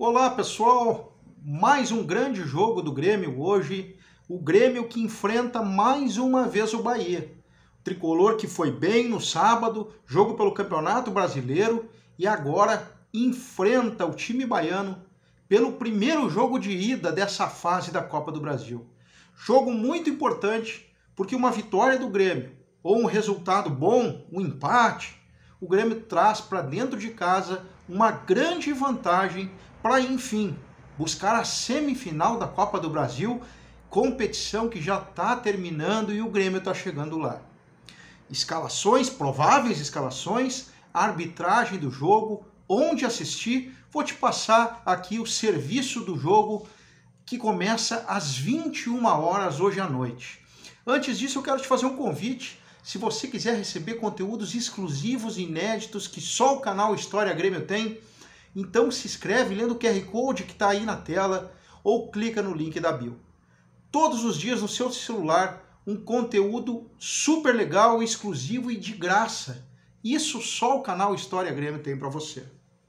Olá pessoal, mais um grande jogo do Grêmio hoje, o Grêmio que enfrenta mais uma vez o Bahia. O tricolor que foi bem no sábado, jogo pelo Campeonato Brasileiro e agora enfrenta o time baiano pelo primeiro jogo de ida dessa fase da Copa do Brasil. Jogo muito importante porque uma vitória do Grêmio ou um resultado bom, um empate, o Grêmio traz para dentro de casa uma grande vantagem para, enfim, buscar a semifinal da Copa do Brasil, competição que já está terminando e o Grêmio está chegando lá. Escalações, prováveis escalações, arbitragem do jogo, onde assistir, vou te passar aqui o serviço do jogo que começa às 21 horas hoje à noite. Antes disso, eu quero te fazer um convite. Se você quiser receber conteúdos exclusivos e inéditos que só o canal História Grêmio tem, então se inscreve lendo o QR Code que está aí na tela ou clica no link da bio. Todos os dias no seu celular, um conteúdo super legal, exclusivo e de graça. Isso só o canal História Grêmio tem para você.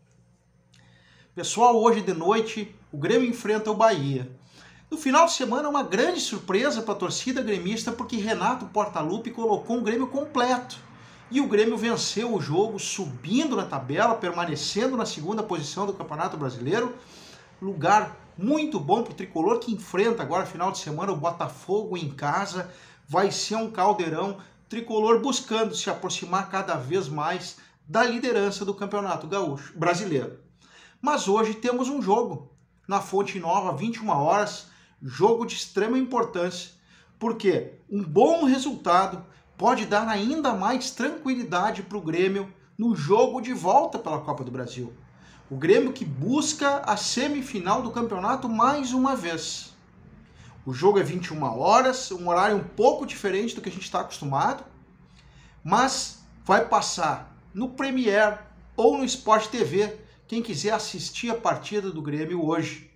Pessoal, hoje de noite o Grêmio enfrenta o Bahia. No final de semana, uma grande surpresa para a torcida gremista, porque Renato Portaluppi colocou um Grêmio completo. E o Grêmio venceu o jogo, subindo na tabela, permanecendo na segunda posição do Campeonato Brasileiro. Lugar muito bom para o tricolor, que enfrenta agora, final de semana, o Botafogo em casa. Vai ser um caldeirão. Tricolor buscando se aproximar cada vez mais da liderança do Campeonato Gaúcho Brasileiro. Mas hoje temos um jogo na Fonte Nova, 21 horas. Jogo de extrema importância, porque um bom resultado pode dar ainda mais tranquilidade para o Grêmio no jogo de volta pela Copa do Brasil. O Grêmio que busca a semifinal do campeonato mais uma vez. O jogo é 21 horas, um horário um pouco diferente do que a gente está acostumado, mas vai passar no Premiere ou no Sport TV, quem quiser assistir a partida do Grêmio hoje.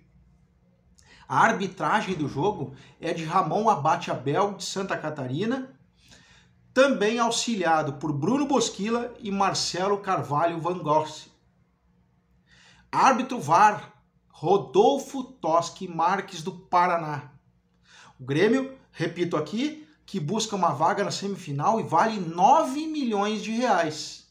A arbitragem do jogo é de Ramon Abate Abel, de Santa Catarina, também auxiliado por Bruno Bosquila e Marcelo Carvalho Van Gorce. Árbitro VAR, Rodolfo Toschi Marques, do Paraná. O Grêmio, repito aqui, que busca uma vaga na semifinal e vale 9 milhões de reais.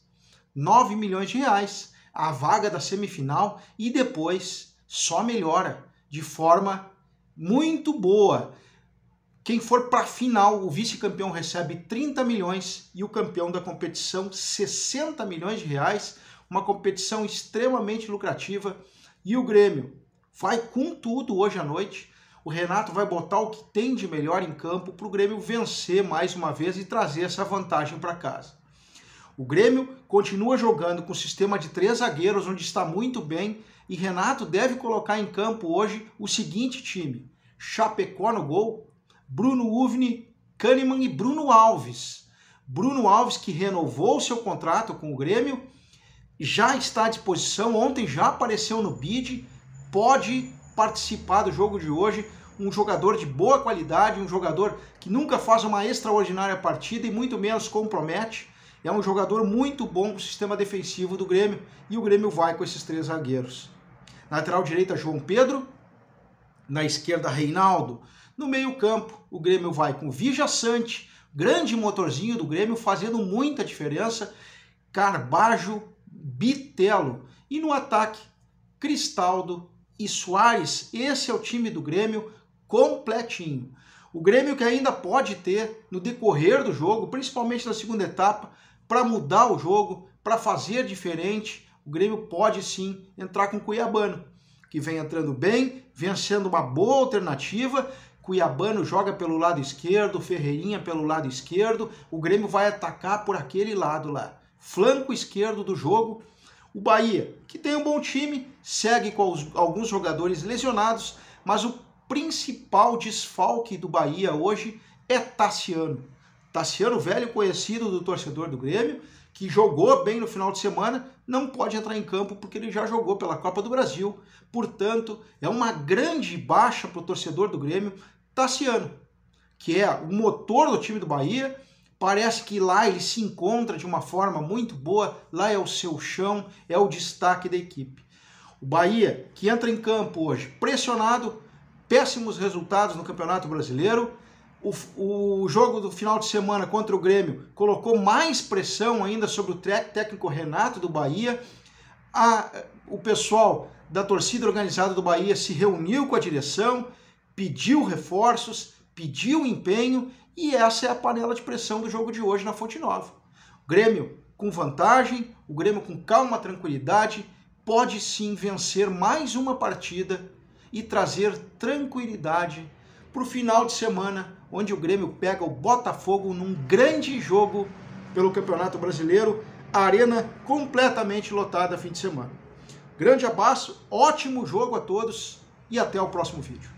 9 milhões de reais a vaga da semifinal e depois só melhora de forma muito boa. Quem for para a final, o vice-campeão recebe 30 milhões e o campeão da competição 60 milhões de reais. Uma competição extremamente lucrativa e o Grêmio vai com tudo hoje à noite. O Renato vai botar o que tem de melhor em campo para o Grêmio vencer mais uma vez e trazer essa vantagem para casa. O Grêmio continua jogando com o sistema de 3 zagueiros, onde está muito bem, e Renato deve colocar em campo hoje o seguinte time: Chapecó no gol, Bruno Uvni, Kahneman e Bruno Alves. Bruno Alves, que renovou seu contrato com o Grêmio, já está à disposição, ontem já apareceu no bid, pode participar do jogo de hoje, um jogador de boa qualidade, um jogador que nunca faz uma extraordinária partida e muito menos compromete. É um jogador muito bom para o sistema defensivo do Grêmio e o Grêmio vai com esses 3 zagueiros. Na lateral direita, João Pedro. Na esquerda, Reinaldo. No meio campo, o Grêmio vai com Vija Sante, grande motorzinho do Grêmio, fazendo muita diferença. Carbajo, Bitelo. E no ataque, Cristaldo e Soares. Esse é o time do Grêmio completinho. O Grêmio que ainda pode ter, no decorrer do jogo, principalmente na segunda etapa, para mudar o jogo, para fazer diferente, o Grêmio pode sim entrar com o Cuiabano, que vem entrando bem, vencendo uma boa alternativa. Cuiabano joga pelo lado esquerdo, Ferreirinha pelo lado esquerdo, o Grêmio vai atacar por aquele lado lá. Flanco esquerdo do jogo, o Bahia, que tem um bom time, segue com alguns jogadores lesionados, mas o principal desfalque do Bahia hoje é Tassiano. Tassiano, velho conhecido do torcedor do Grêmio, que jogou bem no final de semana, não pode entrar em campo porque ele já jogou pela Copa do Brasil. Portanto, é uma grande baixa para o torcedor do Grêmio, Tassiano, que é o motor do time do Bahia. Parece que lá ele se encontra de uma forma muito boa, lá é o seu chão, é o destaque da equipe. O Bahia, que entra em campo hoje pressionado, péssimos resultados no Campeonato Brasileiro. O jogo do final de semana contra o Grêmio colocou mais pressão ainda sobre o técnico Renato do Bahia. O pessoal da torcida organizada do Bahia se reuniu com a direção, pediu reforços, pediu empenho, e essa é a panela de pressão do jogo de hoje na Fonte Nova. O Grêmio com vantagem, o Grêmio com calma, tranquilidade, pode sim vencer mais uma partida e trazer tranquilidade para o final de semana, onde o Grêmio pega o Botafogo num grande jogo pelo Campeonato Brasileiro, a arena completamente lotada fim de semana. Grande abraço, ótimo jogo a todos e até o próximo vídeo.